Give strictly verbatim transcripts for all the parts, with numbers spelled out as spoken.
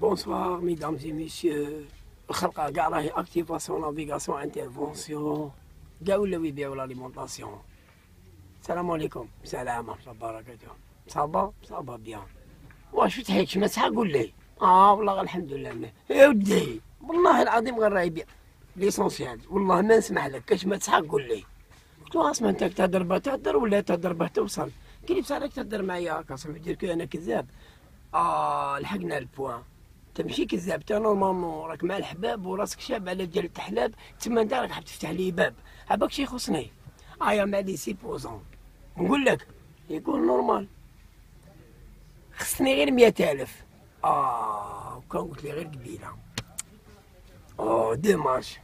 Bonsoir, mesdames et messieurs. الخلقة كاع راهي اكتيفاسيون نافيغاسيون انترفونسيون كاع ولاو يبيعوا لاليمونطاسيون. السلام عليكم. سلام ورحمة الله وبركاته. صافا صافا بيان. واش فتحيتش مسحة قول لي. اه والله الحمد لله مليح. يا ودي والله العظيم غير راه يبيع ليسونسيال، والله ما نسمح لك كاش مسحة قول لي. قلت له اسمع انت تهدر بها تهدر ولا تهدر بها توصل. قال لي بصح راك تهدر معايا هكا صافي دير انا كذاب. اه لحقنا البوان. انت ماشي كذاب، انت نورمالمون راك مع الحباب وراسك شاب على ديال التحلاب، تما انت راك حاب تفتح لي باب، عباك شي يخصني. ايا مع لي سيبوزون نقول لك يكون نورمال خصني غير مية ألف. اه وكان قلت لي غير قبيله. اوه ديماج.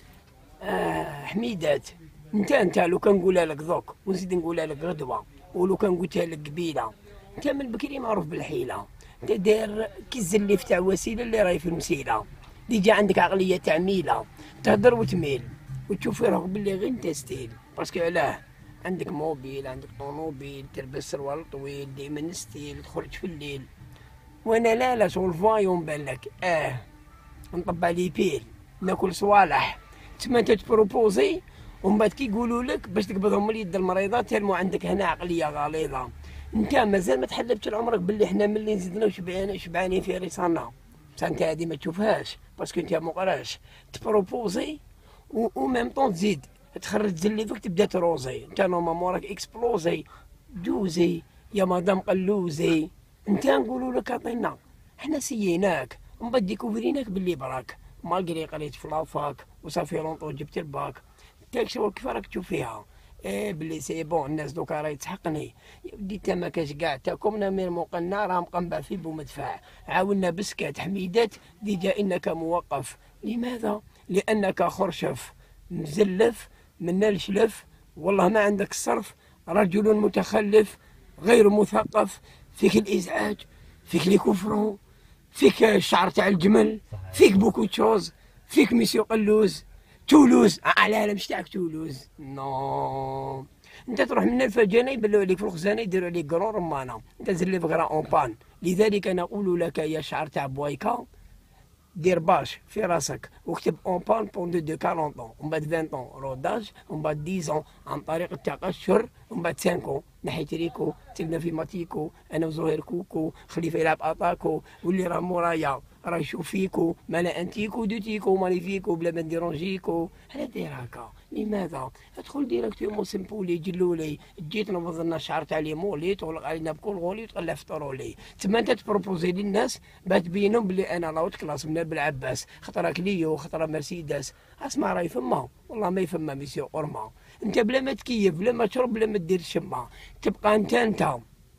آه حميدات، انت انت لو كان نقولها لك دوك ونزيد نقولها لك غدوه، ولو كان قلتها لك قبيله، انت من بكري معروف بالحيله. انت داير كي الزليف تاع وسيله اللي راهي في المسيله، ديجا عندك عقليه تاع ميله، تهدر وتميل وتشوف في روحك باللي غير انت ستيل. باسكو علاه عندك موبيل، عندك طوموبيل، تلبس سروال طويل، ديما ستيل، تخرج في الليل. وانا لا لا شغل فايون بان لك اه نطبع لي بيل ناكل صوالح. تما انت تبروبوزي ومن بعد كي يقولوا لك باش تقبضهم من يد المريضه تلمو عندك هنا عقليه غليظه. انت مازال ما تحلبتش لعمرك باللي حنا ملي نزيدنا وشبعانين شبعانين في رصاننا. بصح انت هادي ما تشوفهاش باسكو انت مقراش. تبروبوزي و ميم طون تزيد تخرج زليفك تبدا تروزي. انت نورمالمون راك اكسبلوزي دوزي يا مدام قلوزي. انت نقولوا لك عطينا حنا سييناك ومن بعد ديكوفريناك باللي براك مالغري قريت في لافاك وصافي لونطو جبت الباك. انت شغل كيف راك تشوف فيها ايه بلي سي بون الناس دوكا راهي تحقني. يا ودي انت ما كاش كاع تاكمنا من موقنا راه مقنبع في بومدفع. عاونا بسكات حميدات ديجا انك موقف. لماذا؟ لانك خرشف مزلف من الشلف، والله ما عندك الصرف، رجل متخلف غير مثقف، فيك الازعاج، فيك لي كفرون، فيك الشعر تاع الجمل، فيك بوكو تشوز، فيك ميسيو قلوز. تولوز آه لا لا مش تاعك تولوز نو. انت تروح من الفجانه يبلوا عليك في الخزانه يديروا عليك قرون رمانه. انت زلي في غرا اون بان. لذلك نقول لك يا شعر تاع بوايكا دير باش في راسك واكتب اون بان بوندو دو أربعين طون ومن بعد عشرين طون روداج ومن بعد عشرة عن طريق التقشر ومن بعد خمسة نحيت ريكو تبنا في ماتيكو انا وزهير كوكو خليفه يلعب اتاكو واللي راه مورايا راه يشوف فيكو مالا انتيكو دوتيكو مانيفيكو بلا ما نديرونجيكو. انا داير هكا. لماذا؟ ادخل ديريكتومون سمبولي جلولي جيت نبض لنا الشعر تاع لي مولي تغلق علينا بكل غولي وتقلع في طرولي. تما انت تبروبوزي للناس باش تبينهم بلي انا لاوت كلاس من بالعباس خطره كليو خطره مرسيدس. اسمع راهي فما والله ما يفما ميسيو قرمه. انت بلا ما تكيف بلا ما تشرب بلا ما دير الشمه تبقى انت انت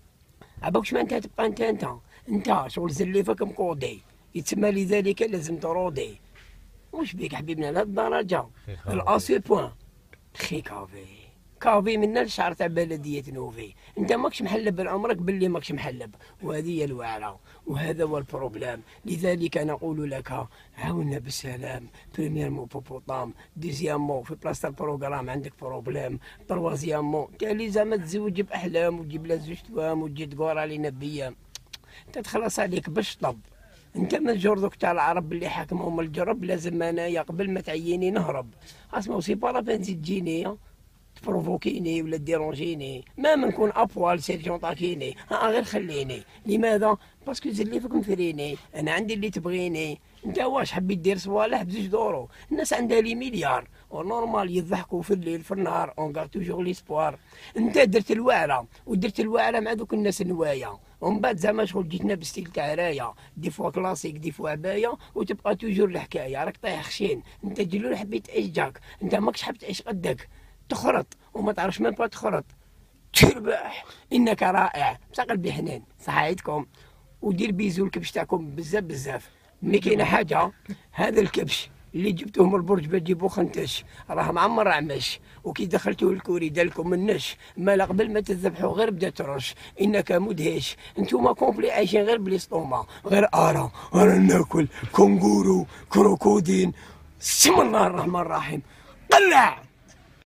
عباك شما انت تبقى انت انت انت شغل زليفك مقودي يتسمى لذلك لازم ترودي. واش بيك حبيبنا لهاد الدرجه الاسي بوان خي كافي كافي منا الشعر تاع بلديه نوفي. انت ماكش محلب بعمرك باللي ماكش محلب وهذه هي الواعره وهذا هو البروبليم. لذلك نقول لك عاونا بالسلام. بريميرمون بوبوطام، ديزيامون في بلاصه البروغرام عندك بروبليم، تروازيامون تالي زعما تزوج باحلام وتجيب لها زوج توام وتجي تقور علينا بيام. انت تخلص عليك باش طب. انت من جردك تاع العرب اللي حاكمهم الجرب لازم انايا قبل ما تعيني نهرب. اسمعوا سي با لابان تزيد تجيني تبروفوكيني ولا ديرونجيني ما نكون ابوال سيرجون طاكيني ها غير خليني. لماذا؟ باسكو زليفك مفريني انا عندي اللي تبغيني. انت واش حبيت دير صوالح بزوج دورو؟ الناس عندها لي مليار ونورمال يضحكوا في الليل في النهار اون كار توجور ليسبوار. انت درت الواعره ودرت الواعره مع دوك الناس النوايا ومن بعد زعما شغل جيتنا بستيل تاع رايه دي فوا كلاسيك دي فوا عبايه وتبقى توجور الحكايه راك طايح خشين. انت جلول حبيت تعيش جاك انت ماكش حاب تعيش قدك تخرط وما تعرفش مين با تخرط تربح. انك رائع بصح قلبي حنين صحايتكم ودير بيزو الكبش تاعكم بزاف بزاف. ملي كاينه حاجه هذا الكبش اللي جبتوه من البرج بتجيبو خنتش راه معمر عمش وكي دخلتوه الكوري دالكم منش ما قبل ما تذبحوا غير بدا ترش. انك مدهش انتوما كومبلي عايشين غير بليسطوما غير ارا انا ناكل كونغورو كروكودين. بسم الله الرحمن الرحيم قلع.